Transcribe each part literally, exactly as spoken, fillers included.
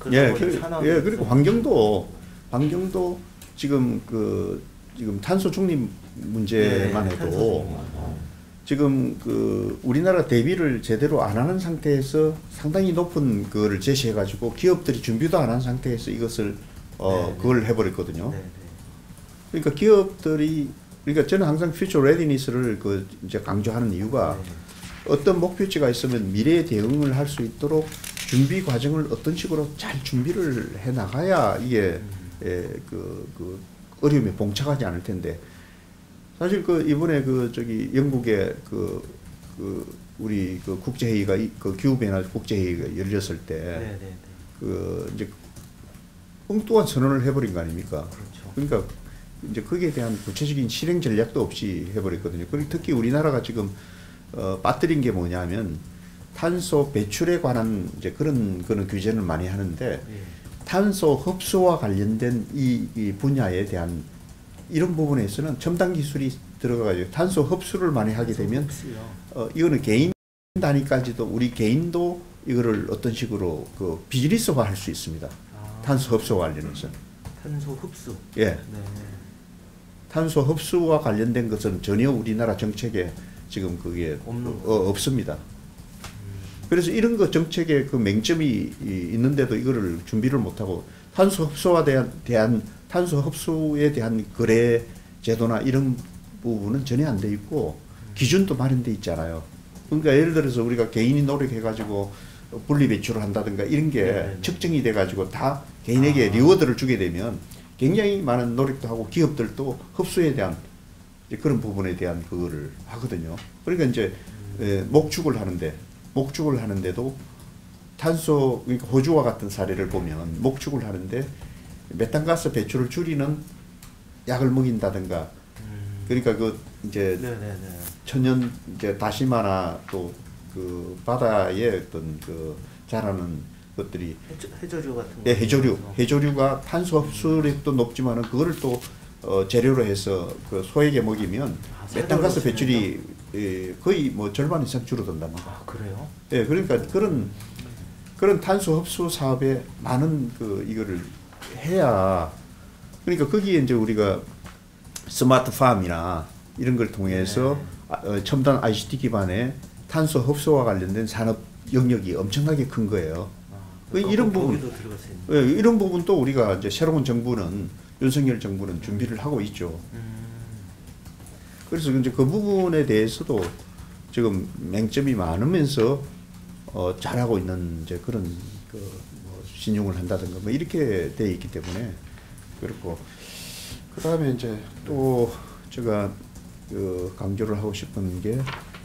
예, 그, 예, 그리고 환경도 환경도 지금 그 지금 탄소 중립 문제만 네, 해도 지금 그 우리나라 대비를 제대로 안 하는 상태에서 상당히 높은 그거를 제시해 가지고 기업들이 준비도 안 한 상태에서 이것을 어 네, 그걸 해버렸거든요. 네, 네. 그러니까 기업들이 그러니까 저는 항상 퓨처 레디니스를 그 이제 강조하는 이유가 네. 어떤 목표치가 있으면 미래에 대응을 할 수 있도록 준비 과정을 어떤 식으로 잘 준비를 해 나가야 이게 음. 예, 그, 그 어려움에 봉착하지 않을 텐데 사실 그 이번에 그 저기 영국의 그, 그 우리 그 국제회의가 이- 그 기후변화 국제회의가 열렸을 때 네, 네, 네. 그 이제 엉뚱한 선언을 해버린 거 아닙니까? 그렇죠. 그러니까 이제 거기에 대한 구체적인 실행 전략도 없이 해버렸거든요. 그리고 특히 우리나라가 지금 어, 빠뜨린 게 뭐냐면 탄소 배출에 관한 이제 그런 그런 규제는 많이 하는데 예. 탄소 흡수와 관련된 이, 이 분야에 대한 이런 부분에서는 첨단 기술이 들어가가지고 탄소 흡수를 많이 하게 되면 흡수요. 어, 이거는 개인 단위까지도 우리 개인도 이거를 어떤 식으로 그 비즈니스화 할 수 있습니다. 아, 탄소 흡수와 관련해서. 탄소 흡수. 예. 네. 탄소 흡수와 관련된 것은 전혀 우리나라 정책에 지금 그게 없는 어, 없습니다. 그래서 이런 거 정책에 그 맹점이 이- 있는데도 이거를 준비를 못하고 탄소 흡수와 대한, 대한 탄소 흡수에 대한 거래 제도나 이런 부분은 전혀 안 돼 있고 기준도 마련돼 있잖아요. 그러니까 예를 들어서 우리가 개인이 노력해가지고 분리 배출을 한다든가 이런 게 네네네. 측정이 돼가지고 다 개인에게 아. 리워드를 주게 되면 굉장히 많은 노력도 하고 기업들도 흡수에 대한 이제 그런 부분에 대한 그거를 하거든요. 그러니까 이제 에, 목축을 하는데 목축을 하는데도 탄소 그러니까 호주와 같은 사례를 보면 목축을 하는데 메탄가스 배출을 줄이는 약을 먹인다든가 음. 그러니까 그 이제 네, 네, 네. 천연 이제 다시마나 또 그 바다에 어떤 그 자라는 것들이 해저, 해저류 같은 거. 예, 해조류 해조류가 탄소 흡수력도 높지만은 그거를 또 어, 재료로 해서 그 소에게 먹이면 아, 메탄가스 사료로 배출이 예, 거의 뭐 절반 이상 줄어든답니다. 아, 그래요? 예, 그러니까 그런 그런 탄소 흡수 사업에 많은 그 이거를 해야 그러니까 거기에 이제 우리가 스마트 팜이나 이런 걸 통해서 네. 아, 어, 첨단 아이씨티 기반의 탄소 흡수와 관련된 산업 영역이 엄청나게 큰 거예요. 아, 그 거- 이런 거- 부분- 거기도 들어갈 수 있는. 예, 이런 부분도 우리가 이제 새로운 정부는 윤석열 정부는 준비를 하고 있죠. 음. 그래서 이제 그 부분에 대해서도 지금 맹점이 많으면서 어, 잘하고 있는 이제 그런 그뭐 신용을 한다든가 뭐 이렇게 돼 있기 때문에 그렇고 그 다음에 이제 또 제가 그 강조를 하고 싶은 게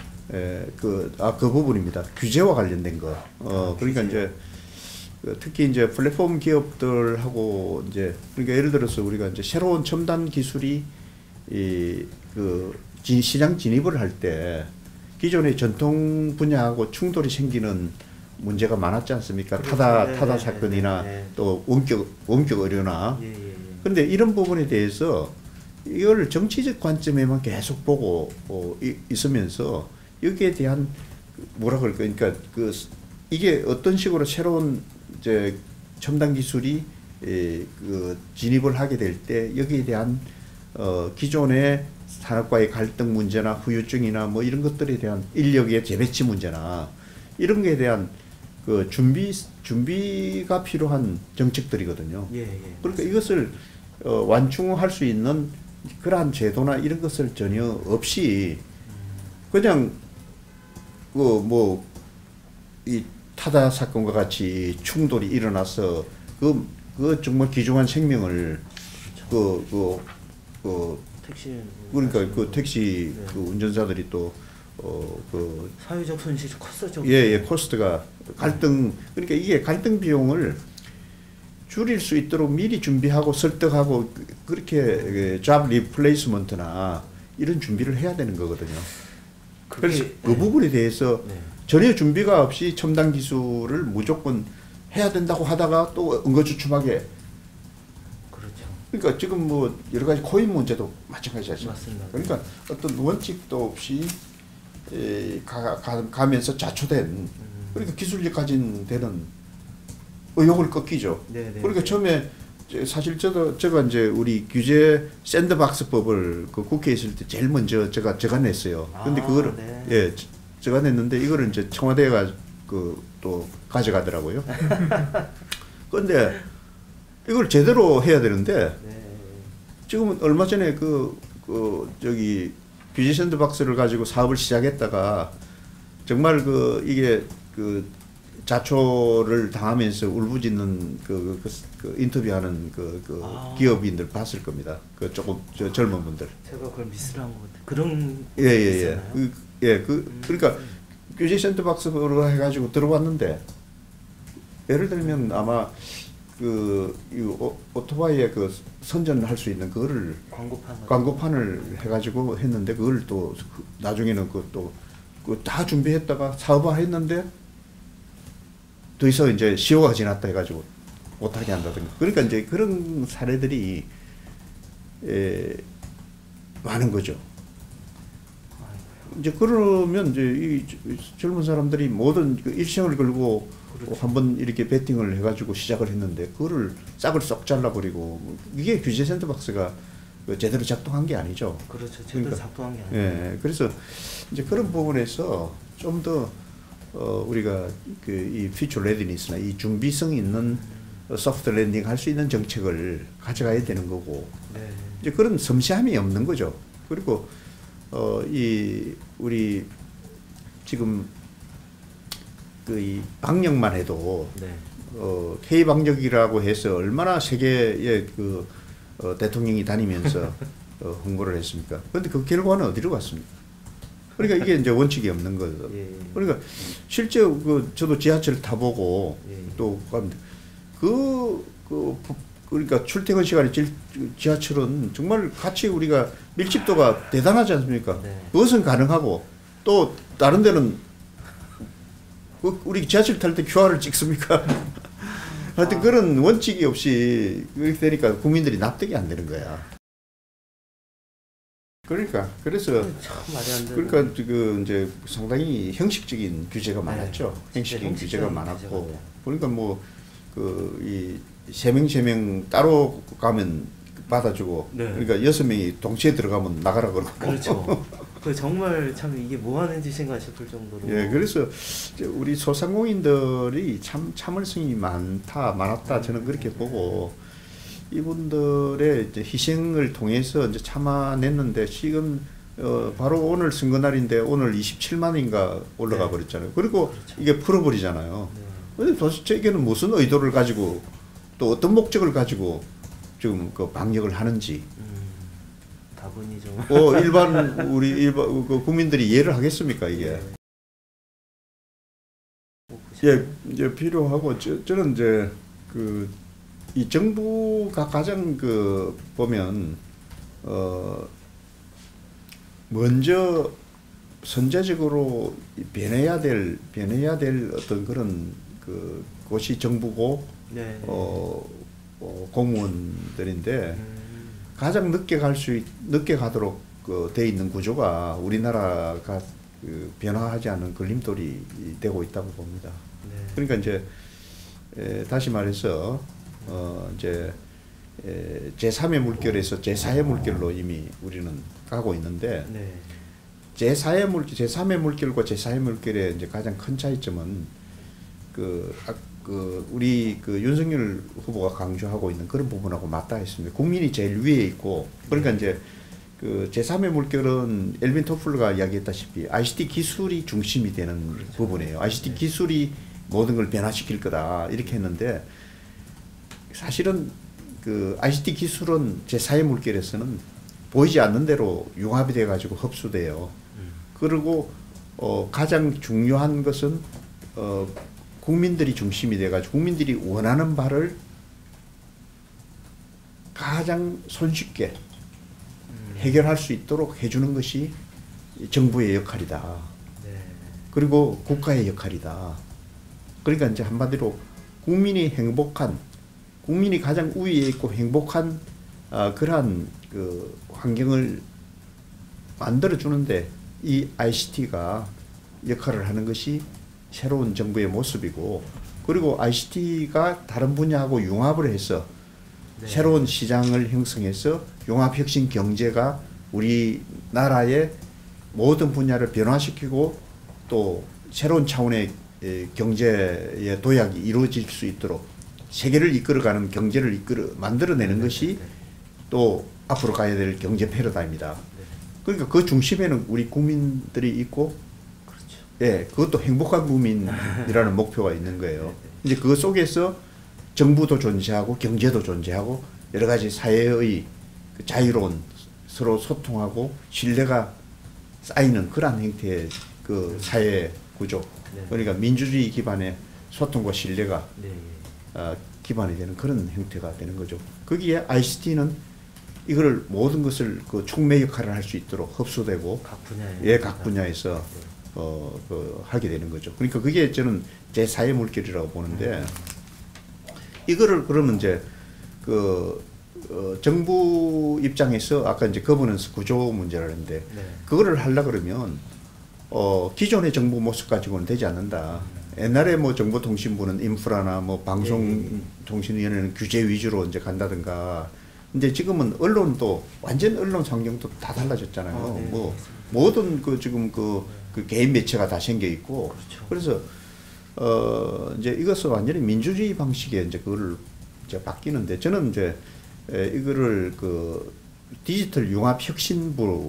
그 아 그 부분입니다. 규제와 관련된 거. 어 아, 그러니까 규제. 이제 그 특히 이제 플랫폼 기업들하고 이제 그러니까 예를 들어서 우리가 이제 새로운 첨단 기술이 이 그 시장 진입을 할 때 기존의 전통 분야하고 충돌이 생기는 문제가 많았지 않습니까? 그렇죠. 타다 네, 타다 네, 사건이나 네, 네. 또 원격 원격 의료나 예, 예, 예. 그런데 이런 부분에 대해서 이걸 정치적 관점에만 계속 보고 어, 이, 있으면서 여기에 대한 그 뭐라 그럴까 그러니까 그 이게 어떤 식으로 새로운 이제 첨단 기술이 에, 그 진입을 하게 될 때 여기에 대한 어, 기존의 산업과의 갈등 문제나 후유증이나 뭐 이런 것들에 대한 인력의 재배치 문제나 이런 거에 대한 그 준비 준비가 필요한 정책들이거든요. 예, 예. 그러니까 이것을 어, 완충할 수 있는 그러한 제도나 이런 것을 전혀 없이 그냥 그 뭐 이 타다 사건과 같이 충돌이 일어나서 그, 그 정말 귀중한 생명을 그, 그, 그 택시. 그러니까 그 택시 네. 그 운전사들이 또 어 그 사회적 손실이 컸었죠. 예, 예, 코스트가 갈등 그러니까 이게 갈등 비용을 줄일 수 있도록 미리 준비하고 설득하고 그렇게 잡 리플레이스먼트나 이런 준비를 해야 되는 거거든요. 그게- 그래서 그 네. 부분에 대해서 네. 전혀 준비가 없이 첨단 기술을 무조건 해야 된다고 하다가 또 응거주춤하게 그렇죠. 그러니까 지금 뭐 여러 가지 코인 문제도 마찬가지 하죠. 맞습니다. 그러니까 어떤 원칙도 없이 에, 가, 가, 가면서 자초된 음. 그러니까 기술력 가진 데는 의욕을 꺾이죠. 네, 네. 그러니까 처음에 사실 저도 제가 이제 우리 규제 샌드박스법을 그 국회에 있을 때 제일 먼저 제가 제가 냈어요. 근데 아, 그거를 네. 예 제가 냈는데 이거를 이제 청와대가 그 또 가져가더라고요. 그런데 이걸 제대로 해야 되는데 네. 지금은 얼마 전에 그, 그 저기 규제 샌드박스를 가지고 사업을 시작했다가 정말 그 이게 그 자초를 당하면서 울부짖는 그, 그, 그 인터뷰하는 그, 그 아. 기업인들 봤을 겁니다. 그 조금 저 젊은 분들. 제가 그걸 미스를 한 것 같아요. 그런 예예예. 예, 예. 있었나요? 그, 예, 그 음. 그러니까 규제 샌드박스로 해가지고 들어왔는데 예를 들면 아마 그 이 오토바이에 그 선전할 수 있는 그거를 광고판 광고판을 해가지고 했는데 그걸 또 나중에는 그또 그 다 준비했다가 사업화했는데 더 이상 이제 시효가 지났다 해가지고 못하게 한다든가. 그러니까 이제 그런 사례들이 에, 많은 거죠. 이제 그러면 이제 이 젊은 사람들이 모든 그 일생을 걸고 그렇죠. 한번 이렇게 베팅을 해가지고 시작을 했는데 그거를 싹을 쏙 잘라버리고 이게 규제 샌드박스가 제대로 작동한 게 아니죠. 그렇죠. 제대로 그러니까, 작동한 게 아니에요. 예, 그래서 이제 그런 부분에서 좀 더 어, 우리가 그 이 퓨처 레디니스나 이 준비성 있는 소프트 랜딩 할 수 있는 정책을 가져가야 되는 거고 네. 이제 그런 섬세함이 없는 거죠. 그리고 어, 이 우리 지금 그 이 방역만 해도 네. 어, K 방역이라고 해서 얼마나 세계의 그 어, 대통령이 다니면서 어, 홍보를 했습니까? 그런데 그 결과는 어디로 갔습니까? 그러니까 이게 이제 원칙이 없는 거죠. 예. 그러니까 실제 그 저도 지하철 타보고 예. 또 가는데 그, 그 그러니까 출퇴근 시간에 지, 지하철은 정말 같이 우리가 밀집도가 대단하지 않습니까? 네. 그것은 가능하고 또 다른 데는 그 우리 지하철 탈 때 큐알을 찍습니까? 하여튼 아. 그런 원칙이 없이 그렇게 되니까 국민들이 납득이 안 되는 거야. 그러니까 그래서 참 말이 안 되는. 그러니까 그 이제 상당히 형식적인 규제가 많았죠. 네. 형식적인 형식적인 규제가 규제가 많았고 많아요. 그러니까 뭐 그 이 세 명 세 명 따로 가면 받아주고 네. 그러니까 여섯 명이 동시에 들어가면 나가라 그러고. 그렇죠. 그 정말 참 이게 뭐 하는 짓인가 싶을 정도로. 예, 그래서 이제 우리 소상공인들이 참 참을성이 많다, 많았다 저는 그렇게 보고 이분들의 이제 희생을 통해서 이제 참아냈는데 지금 어 바로 오늘 선거 날인데 오늘 이십칠만인가 올라가 네. 버렸잖아요. 그리고 그렇죠. 이게 풀어버리잖아요. 네. 근데 도대체 이게는 무슨 의도를 가지고 또 어떤 목적을 가지고 지금 그 방역을 하는지. 음, 다분히 좀. 어 일반 우리 일반 그 국민들이 이해를 하겠습니까 이게? 네. 예, 이제 필요하고 저, 저는 이제 그 이 정부가 가장 그 보면 어 먼저 선제적으로 변해야 될 변해야 될 어떤 그런 그 곳이 정부고 네. 어, 어 공무원들인데 음, 가장 늦게 갈 수 늦게 가도록 그 돼 있는 구조가 우리나라가 그 변화하지 않은 걸림돌이 되고 있다고 봅니다. 네. 그러니까 이제 에, 다시 말해서 어 이제 에, 제삼의 물결에서 제사의 물결로 이미 우리는 가고 있는데 네. 제사의 물결, 제삼의 물결과 제사의 물결의 이제 가장 큰 차이점은 그, 아, 그 우리 그 윤석열 후보가 강조하고 있는 그런 부분하고 맞닿아 있습니다. 국민이 제일 위에 있고 그러니까 이제 그 제삼의 물결은 엘빈 토플러가 이야기했다시피 아이씨티 기술이 중심이 되는 그렇죠. 부분이에요. 아이씨티 네. 기술이 모든 걸 변화시킬 거다 이렇게 했는데 사실은 그 아이씨티 기술은 제사의 물결에서는 보이지 않는 대로 융합이 돼 가지고 흡수돼요. 음. 그리고 어 가장 중요한 것은 어 국민들이 중심이 돼 가지고 국민들이 원하는 바를 가장 손쉽게 음. 해결할 수 있도록 해주는 것이 정부의 역할이다. 네. 그리고 국가의 역할이다. 그러니까 이제 한마디로 국민이 행복한, 국민이 가장 우위에 있고 행복한 어, 그러한 그 환경을 만들어 주는데 이 아이씨티가 역할을 하는 것이 새로운 정부의 모습이고, 그리고 아이씨티가 다른 분야하고 융합을 해서 네. 새로운 시장을 형성해서 융합혁신 경제가 우리나라의 모든 분야를 변화시키고 또 새로운 차원의 경제의 도약이 이루어질 수 있도록 세계를 이끌어가는 경제를 이끌어 만들어내는 것이 또 앞으로 가야 될 경제 패러다임이다. 그러니까 그 중심에는 우리 국민들이 있고, 그렇죠. 예, 그것도 행복한 국민이라는 목표가 있는 거예요. 이제 그 속에서 정부도 존재하고 경제도 존재하고 여러 가지 사회의 자유로운 서로 소통하고 신뢰가 쌓이는 그러한 형태의 그 사회 구조. 그러니까 민주주의 기반의 소통과 신뢰가 어, 기반이 되는 그런 형태가 되는 거죠. 거기에 아이씨티는 이걸 모든 것을 그 촉매 역할을 할 수 있도록 흡수되고 각 분야에 예, 각 분야에서 어, 그 하게 되는 거죠. 그러니까 그게 저는 제사의 물결이라고 보는데, 이거를 그러면 이제 그 어, 정부 입장에서 아까 이제 거버넌스 구조 문제를 했는데 네. 그거를 하려 그러면 어, 기존의 정부 모습 가지고는 되지 않는다. 음. 옛날에 뭐 정보통신부는 인프라나 뭐 방송통신위원회는 규제 위주로 이제 간다든가. 근데 지금은 언론도 완전 언론 환경도 다 달라졌잖아요. 아, 네. 뭐 모든 그 지금 그, 그 개인 매체가 다 생겨 있고. 그렇죠. 그래서 어 이제 이것은 완전히 민주주의 방식에 이제 그거를 이제 바뀌는데, 저는 이제 에, 이거를 그 디지털 융합 혁신부라고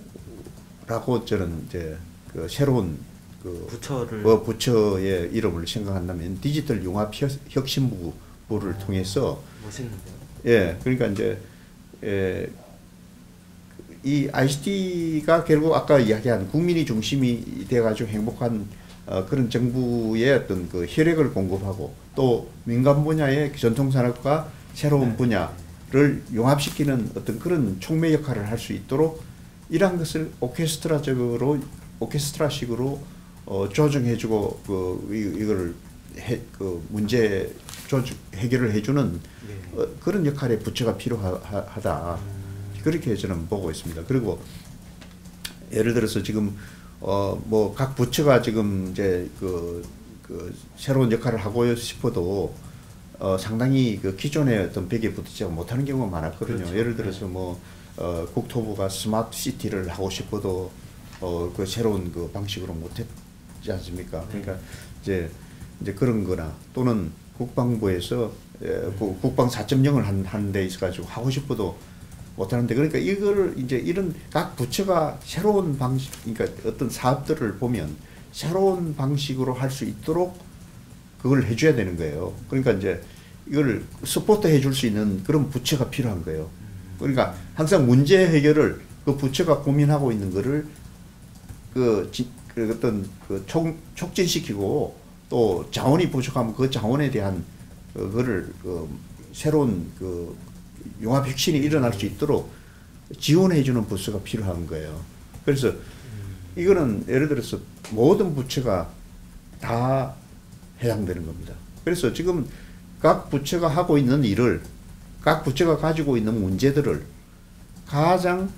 저는 이제 그 새로운 그 부처를 뭐 부처의 이름을 생각한다면 디지털 융합 혁신부를 아, 통해서 멋있는데요. 예, 그러니까 이제 예, 이 아이씨티가 결국 아까 이야기한 국민이 중심이 돼가지고 행복한 어, 그런 정부의 어떤 그 혈액을 공급하고 또 민간 분야의 전통산업과 새로운 분야를 융합시키는 어떤 그런 촉매 역할을 할 수 있도록 이러한 것을 오케스트라적으로 오케스트라식으로 어, 조정해주고 그 이, 이거를 해, 그 문제 조정 해결을 해주는 네. 어, 그런 역할의 부처가 필요하다. 음. 그렇게 저는 보고 있습니다. 그리고 예를 들어서 지금 어 뭐 각 부처가 지금 이제 그, 그 새로운 역할을 하고 싶어도 어 상당히 그 기존의 어떤 벽에 부딪히지 못하는 경우가 많았거든요. 그렇죠. 예를 들어서 뭐 어 국토부가 스마트 시티를 하고 싶어도 어 그 새로운 그 방식으로 못했지 않습니까? 그러니까 이제 이제 그런 거나 또는 국방부에서 예, 그 국방 사 점 영을 한, 하는 데 있어가지고 하고 싶어도 못하는데, 그러니까 이거를 이제 이런 각 부처가 새로운 방식, 그러니까 어떤 사업들을 보면 새로운 방식으로 할 수 있도록 그걸 해줘야 되는 거예요. 그러니까 이제 이걸 서포트 해줄 수 있는 그런 부처가 필요한 거예요. 그러니까 항상 문제 해결을 그 부처가 고민하고 있는 거를 그, 지, 그 어떤 그 촉, 촉진시키고 또 자원이 부족하면 그 자원에 대한 그거를 그 새로운 그 융합 혁신이 일어날 수 있도록 지원해주는 부처가 필요한 거예요. 그래서 이거는 예를 들어서 모든 부처가 다 해당되는 겁니다. 그래서 지금 각 부처가 하고 있는 일을, 각 부처가 가지고 있는 문제들을 가장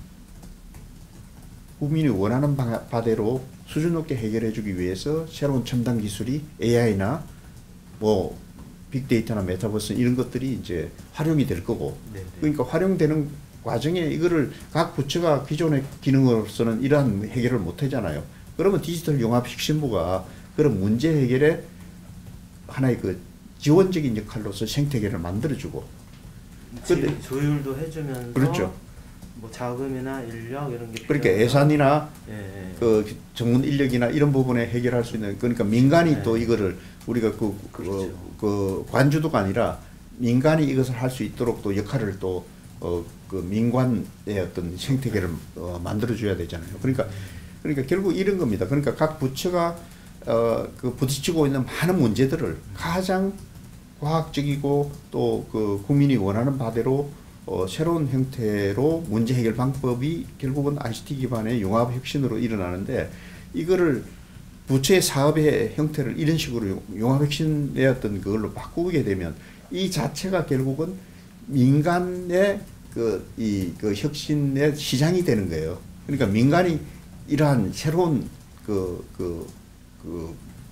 국민이 원하는 바대로 수준 높게 해결해주기 위해서 새로운 첨단 기술이 에이아이나 뭐 빅데이터나 메타버스 이런 것들이 이제 활용이 될 거고, 네네. 그러니까 활용되는 과정에 이거를 각 부처가 기존의 기능으로서는 이러한 해결을 못 하잖아요. 그러면 디지털 융합 혁신부가 그런 문제 해결에 하나의 그 지원적인 역할로서 생태계를 만들어주고, 근데 조율도 해주면서 그렇죠. 뭐 자금이나 인력 이런 게 그러니까 예산이나 예, 예. 그 전문 인력이나 이런 부분에 해결할 수 있는, 그러니까 민간이 네. 또 이거를 우리가 그, 그렇죠. 그, 그 관주도가 아니라 민간이 이것을 할 수 있도록 또 역할을 또 어, 그 민관의 어떤 생태계를 어, 만들어줘야 되잖아요. 그러니까 그러니까 결국 이런 겁니다. 그러니까 각 부처가 어, 그 부딪히고 있는 많은 문제들을 가장 과학적이고 또 그 국민이 원하는 바대로 어, 새로운 형태로 문제 해결 방법이 결국은 아이씨티 기반의 융합 혁신으로 일어나는데, 이거를 부처의 사업의 형태를 이런 식으로 융합 혁신의 어떤 그걸로 바꾸게 되면 이 자체가 결국은 민간의 그, 이, 그 혁신의 시장이 되는 거예요. 그러니까 민간이 이러한 새로운 그, 그, 그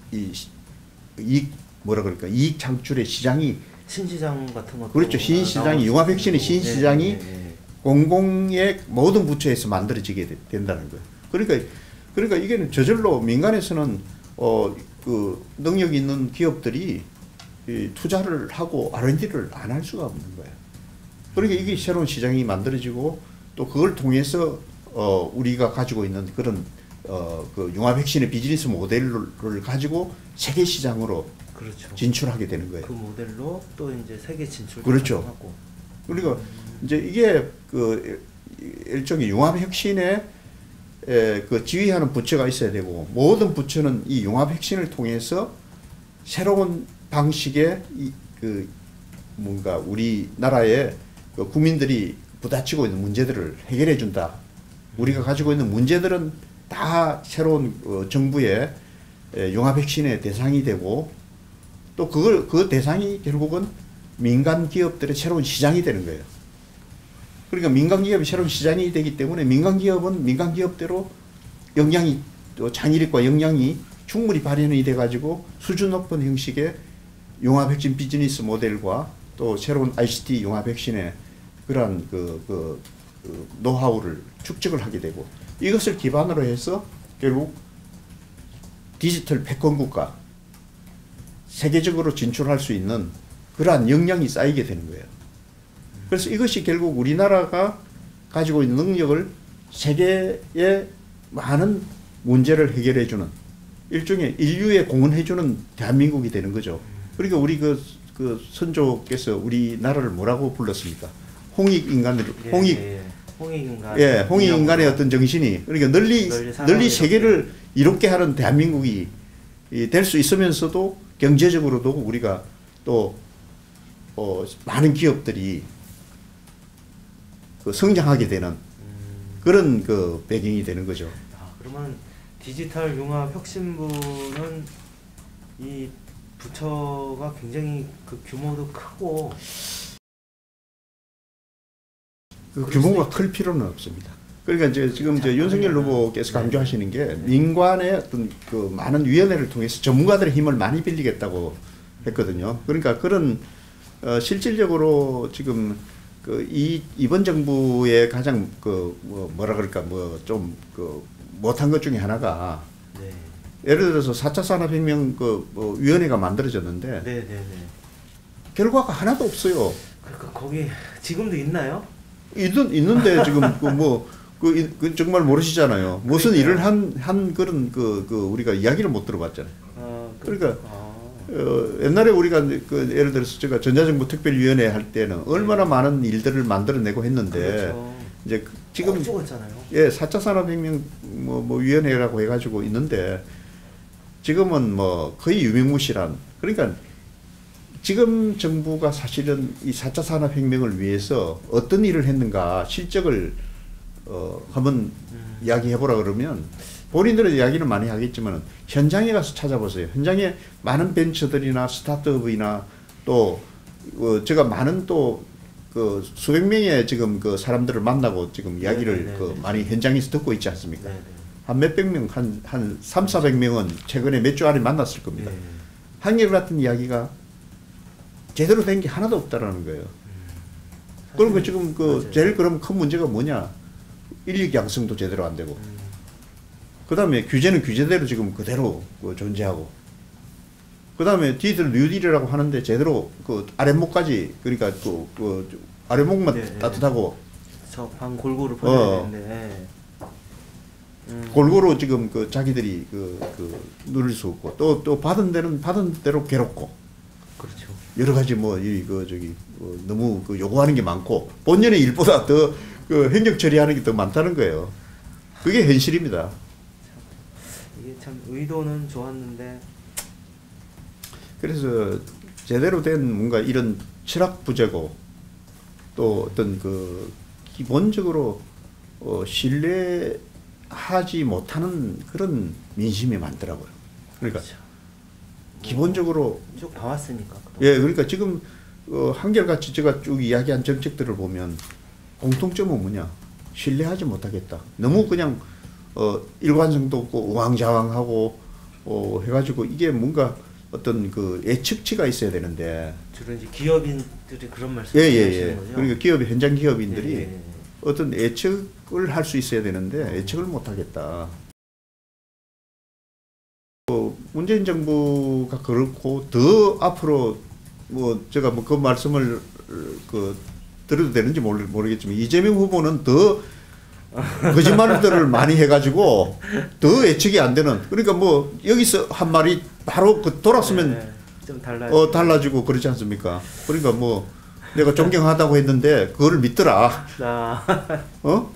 이 이익 뭐라 그럴까 이익 창출의 시장이 신시장 같은 것도 그렇죠. 신시장이 융합 핵심의 신시장이 네, 네, 네. 공공의 모든 부처에서 만들어지게 되, 된다는 거예요. 그러니까 그러니까 이게 저절로 민간에서는 어 그 능력 있는 기업들이 이 투자를 하고 알 앤 디를 안 할 수가 없는 거예요. 그러니까 이게 새로운 시장이 만들어지고 또 그걸 통해서 어 우리가 가지고 있는 그런 어 그 융합 핵심의 비즈니스 모델을 가지고 세계 시장으로 그렇죠. 진출하게 되는 거예요. 그 모델로 또 이제 세계 진출도 그렇죠. 하고. 그리고 이제 이게 그 일종의 융합 혁신에 에, 그 지휘하는 부처가 있어야 되고 모든 부처는 이 융합 혁신을 통해서 새로운 방식의 이, 그 뭔가 우리나라의 그 국민들이 부딪히고 있는 문제들을 해결해 준다. 우리가 가지고 있는 문제들은 다 새로운 어, 정부의 에, 융합 혁신의 대상이 되고 또 그걸 그 대상이 결국은 민간 기업들의 새로운 시장이 되는 거예요. 그러니까 민간 기업이 새로운 시장이 되기 때문에 민간 기업은 민간 기업대로 역량이 또 창의력과 역량이 충분히 발현이 돼 가지고 수준 높은 형식의 융합 혁신 비즈니스 모델과 또 새로운 아이씨티 융합 혁신의 그러한 그, 그, 그 노하우를 축적을 하게 되고 이것을 기반으로 해서 결국 디지털 패권 국가 세계적으로 진출할 수 있는 그러한 역량이 쌓이게 되는 거예요. 그래서 이것이 결국 우리나라가 가지고 있는 능력을 세계의 많은 문제를 해결해주는 일종의 인류에 공헌해주는 대한민국이 되는 거죠. 그러니까 우리 그, 그 선조께서 우리나라를 뭐라고 불렀습니까? 홍익인간을, 홍익, 예, 예. 홍익인간. 예, 홍익인간의 어떤 정신이, 그러니까 널리, 널리, 널리 세계를 이롭게 하는 대한민국이 될 수 있으면서도 경제적으로도 우리가 또, 어, 많은 기업들이 그 성장하게 되는 음. 그런 그 배경이 되는 거죠. 아, 그러면 디지털 융합 혁신부는 이 부처가 굉장히 그 규모도 크고 그 규모가 클 필요는 없습니다. 그러니까 이제 지금 이제 윤석열 후보께서 강조하시는 게 민관의 어떤 그 많은 위원회를 통해서 전문가들의 힘을 많이 빌리겠다고 했거든요. 그러니까 그런 어 실질적으로 지금 그 이 이번 정부의 가장 그 뭐 뭐라 그럴까 뭐 좀 그 못한 것 중에 하나가 네. 예를 들어서 사 차 산업혁명 그 뭐 위원회가 만들어졌는데 네, 네, 네. 결과가 하나도 없어요. 그러니까 거기 지금도 있나요? 있는 있는데 지금 그 뭐 그 그 정말 모르시잖아요. 무슨 그러니까요. 일을 한 한 그런 그 그 우리가 이야기를 못 들어봤잖아요. 아, 그, 그러니까 아. 어, 옛날에 우리가 그 예를 들어서 제가 전자정부 특별위원회 할 때는 얼마나 많은 일들을 만들어내고 했는데 그렇죠. 이제 그- 지금 꼭 죽었잖아요. 예, 사 차 산업혁명 뭐, 뭐 위원회라고 해가지고 있는데 지금은 뭐 거의 유명무실한 그러니까 지금 정부가 사실은 이 사 차 산업혁명을 위해서 어떤 일을 했는가 실적을 어, 한번 음. 이야기해보라 그러면 본인들은 이야기는 많이 하겠지만 현장에 가서 찾아보세요. 현장에 많은 벤처들이나 스타트업이나 또 어, 제가 많은 또 그 수백 명의 지금 그 사람들을 만나고 지금 이야기를 네네네. 그 많이 현장에서 듣고 있지 않습니까? 네, 네. 한 몇백 명, 한, 한 삼사백 명은 최근에 몇 주 안에 만났을 겁니다. 네. 한결같은 이야기가 제대로 된 게 하나도 없다라는 거예요. 그럼 그 지금 그 맞아요. 제일 그럼 큰 문제가 뭐냐? 인력 양성도 제대로 안 되고. 음. 그 다음에 규제는 규제대로 지금 그대로 그 존재하고. 그 다음에 뒤들 뉴딜이라고 하는데 제대로 그 아랫목까지 그러니까 그, 그 아랫목만 네, 네. 따뜻하고 저 방 골고루 퍼져야 어. 되는데. 음. 골고루 지금 그 자기들이 그, 그 누릴 수 없고 또, 또 받은 데는 받은 대로 괴롭고 그렇죠. 여러 가지 뭐 이 그 저기 뭐 너무 그 요구하는 게 많고 본연의 일보다 더 그 행정 처리하는 게 더 많다는 거예요. 그게 현실입니다. 이게 참 의도는 좋았는데 그래서 제대로 된 뭔가 이런 철학 부재고 또 어떤 그 기본적으로 어 신뢰하지 못하는 그런 민심이 많더라고요. 그러니까 그렇죠. 기본적으로 쭉 봐왔으니까. 그동안. 예, 그러니까 지금 어 한결같이 제가 쭉 이야기한 정책들을 보면 공통점은 뭐냐? 신뢰하지 못하겠다. 너무 그냥 어 일관성도 없고 우왕좌왕하고 어, 해가지고 이게 뭔가 어떤 그 예측치가 있어야 되는데. 주로 이제 기업인들이 그런 말씀 예, 예, 하시는 예. 거죠? 그러니까 기업, 현장 기업인들이 예, 예, 예. 어떤 예측을 할 수 있어야 되는데 예측을 못 하겠다. 어, 문재인 정부가 그렇고 더 앞으로 뭐 제가 뭐 그 말씀을 그 드려도 되는지 모르, 모르겠지만 이재명 후보는 더 거짓말들을 많이 해가지고 더 예측이 안 되는. 그러니까 뭐 여기서 한 말이 바로 그 돌았으면 네, 좀 달라. 어 달라지고 그렇지 않습니까? 그러니까 뭐 내가 존경하다고 했는데 그거를 믿더라. 아. 어?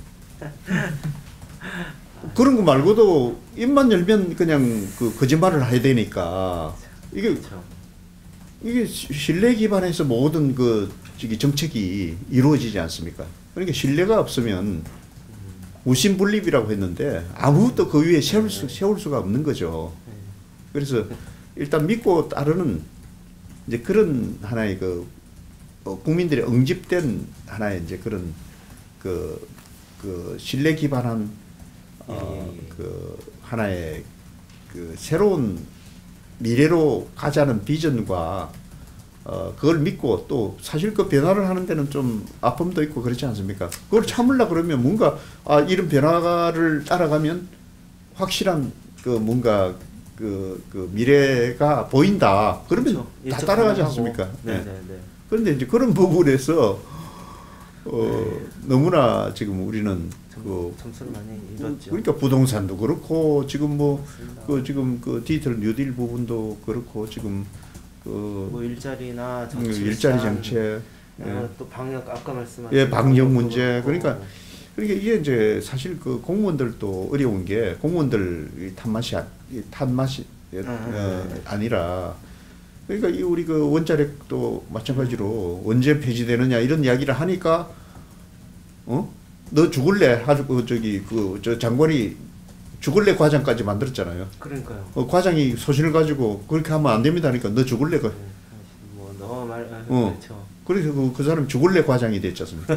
그런 거 말고도 입만 열면 그냥 그 거짓말을 해야 되니까 이게 그렇죠. 이게 신뢰 기반에서 모든 그 저기 정책이 이루어지지 않습니까? 그러니까 신뢰가 없으면 우신분립이라고 했는데 아무것도 그 위에 세울, 수, 세울 수가 없는 거죠. 그래서 일단 믿고 따르는 이제 그런 하나의 그 어, 국민들이 응집된 하나의 이제 그런 그, 그 신뢰 기반한 어, 예, 예, 예. 그 하나의 그 새로운 미래로 가자는 비전과 어, 그걸 믿고 또 사실 그 변화를 하는 데는 좀 아픔도 있고 그렇지 않습니까? 그걸 참으려 그러면 뭔가 아 이런 변화를 따라가면 확실한 그 뭔가 그, 그 미래가 보인다. 그러면 그렇죠. 다 따라가지 하고. 않습니까? 네, 네. 네, 네. 그런데 이제 그런 부분에서 어, 너무나 지금 우리는 그 점수를 많이 잃었죠. 그러니까 부동산도 그렇고 지금 뭐 맞습니다. 그 지금 그 디지털 뉴딜 부분도 그렇고 지금 그 뭐 일자리나 음, 정치, 일자리 정책, 어, 예, 또 방역 아까 말씀하신 예, 방역 문제. 그렇고. 그러니까 그러니까 이게 이제 사실 그 공무원들도 어려운 게 공무원들 이 탓맛이 아- 이 탓맛이 예, 음, 어, 음, 아니라 그러니까 이 우리 그 원자력도 마찬가지로 언제 폐지되느냐 이런 이야기를 하니까 어? 너 죽을래? 아주 그 저기 그 저 장관이 죽을래 과장까지 만들었잖아요. 그러니까요. 어, 과장이 소신을 가지고 그렇게 하면 안 됩니다 하니까 너 죽을래 그. 뭐 너 말 아, 어. 그렇죠. 그래서 그, 그 사람 죽을래 과장이 됐지 않습니까?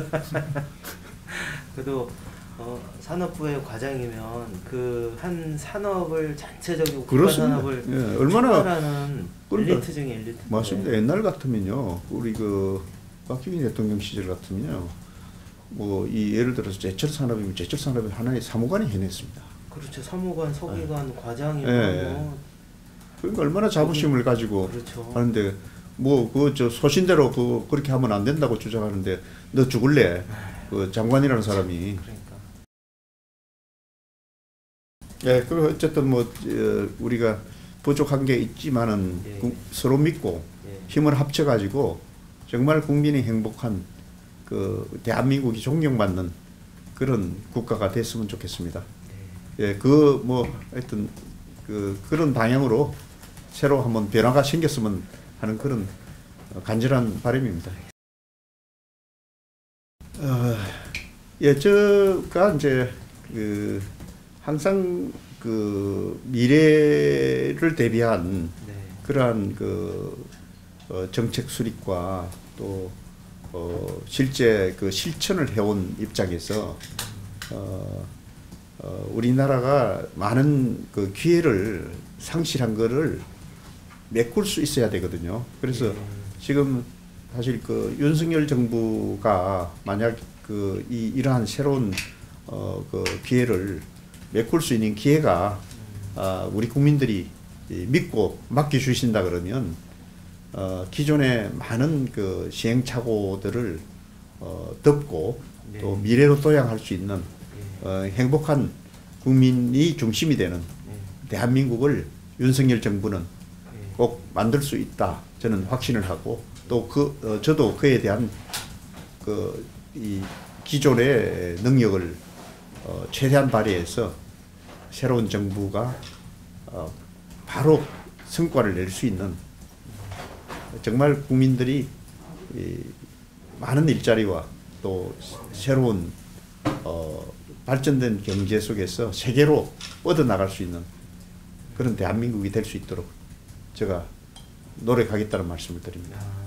그래도 어, 산업부의 과장이면 그 한 산업을 전체적으로 국가 그렇습니다. 산업을 예, 얼마나 추월하는 그러니까 엘리트 중에 엘리트. 맞습니다. 옛날 같으면요, 우리 그 박정희 대통령 시절 같으면요, 뭐 이 예를 들어서 제철 산업이면 제철 산업이 하나의 사무관이 해냈습니다. 그렇죠. 사무관, 서기관, 과장이면 예, 뭐 그러니까 얼마나 자부심을 가지고 그렇죠. 하는데 뭐 그 저 소신대로 그 그렇게 하면 안 된다고 주장하는데 너 죽을래? 그 장관이라는 사람이. 그러니까. 예, 그 어쨌든 뭐 어, 우리가 부족한 게 있지만은 예. 구- 서로 믿고 예. 힘을 합쳐 가지고 정말 국민이 행복한 그 대한민국이 존경받는 그런 국가가 됐으면 좋겠습니다. 예, 그 뭐 하여튼 그 그런 방향으로 새로 한번 변화가 생겼으면 하는 그런 간절한 바람입니다. 어, 예, 저가 이제 그 항상 그 미래를 대비한 네. 그러한 그 어, 정책 수립과 또 어, 실제 그 실천을 해온 입장에서 어, 어, 우리나라가 많은 그 기회를 상실한 거를 메꿀 수 있어야 되거든요. 그래서 예. 지금 사실 그 윤석열 정부가 만약 그 이 이러한 새로운 어, 그 기회를 메꿀 수 있는 기회가 아, 우리 국민들이 이 믿고 맡겨주신다 그러면 어, 기존의 많은 그 시행착오들을 어, 덮고 네. 또 미래로 도약할 수 있는 예. 어, 행복한 국민이 중심이 되는 예. 대한민국을 윤석열 정부는 예. 꼭 만들 수 있다. 저는 확신을 하고 또 그 어, 저도 그에 대한 그 이 기존의 능력을 어, 최대한 발휘해서 새로운 정부가 어, 바로 성과를 낼 수 있는 정말 국민들이 이 많은 일자리와 또 새로운 어, 발전된 경제 속에서 세계로 뻗어나갈 수 있는 그런 대한민국이 될 수 있도록 제가 노력하겠다는 말씀을 드립니다. 아,